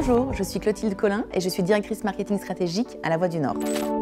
Bonjour, je suis Clotilde Collin et je suis directrice marketing stratégique à La Voix du Nord.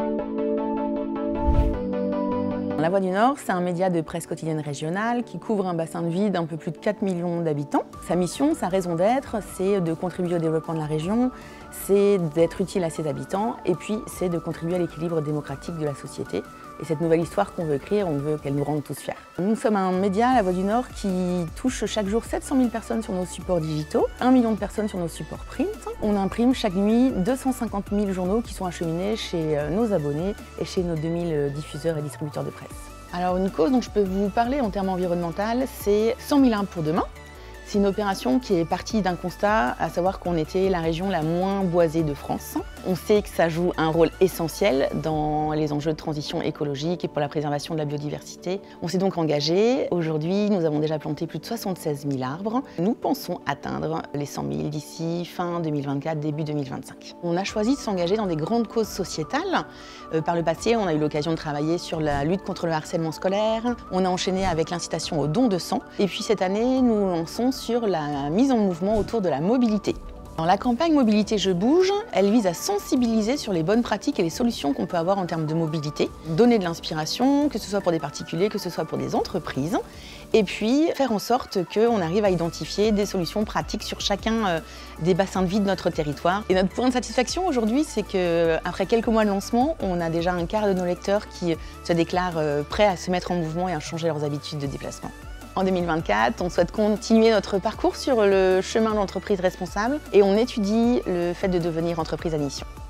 La Voix du Nord, c'est un média de presse quotidienne régionale qui couvre un bassin de vie d'un peu plus de 4 millions d'habitants. Sa mission, sa raison d'être, c'est de contribuer au développement de la région, c'est d'être utile à ses habitants et puis c'est de contribuer à l'équilibre démocratique de la société. Et cette nouvelle histoire qu'on veut écrire, on veut qu'elle nous rende tous fiers. Nous sommes un média, La Voix du Nord, qui touche chaque jour 700 000 personnes sur nos supports digitaux, 1 million de personnes sur nos supports print. On imprime chaque nuit 250 000 journaux qui sont acheminés chez nos abonnés et chez nos 2000 diffuseurs et distributeurs de presse. Alors une cause dont je peux vous parler en termes environnementaux, c'est 100 000 arbres pour demain. C'est une opération qui est partie d'un constat, à savoir qu'on était la région la moins boisée de France. On sait que ça joue un rôle essentiel dans les enjeux de transition écologique et pour la préservation de la biodiversité. On s'est donc engagé. Aujourd'hui, nous avons déjà planté plus de 76 000 arbres. Nous pensons atteindre les 100 000 d'ici fin 2024, début 2025. On a choisi de s'engager dans des grandes causes sociétales. Par le passé, on a eu l'occasion de travailler sur la lutte contre le harcèlement scolaire. On a enchaîné avec l'incitation au don de sang. Et puis cette année, nous lançons sur la mise en mouvement autour de la mobilité. Alors, la campagne Mobilité Je Bouge, elle vise à sensibiliser sur les bonnes pratiques et les solutions qu'on peut avoir en termes de mobilité, donner de l'inspiration, que ce soit pour des particuliers, que ce soit pour des entreprises, et puis faire en sorte qu'on arrive à identifier des solutions pratiques sur chacun des bassins de vie de notre territoire. Et notre point de satisfaction aujourd'hui, c'est qu'après quelques mois de lancement, on a déjà un quart de nos lecteurs qui se déclarent prêts à se mettre en mouvement et à changer leurs habitudes de déplacement. En 2024, on souhaite continuer notre parcours sur le chemin de l'entreprise responsable et on étudie le fait de devenir entreprise à mission.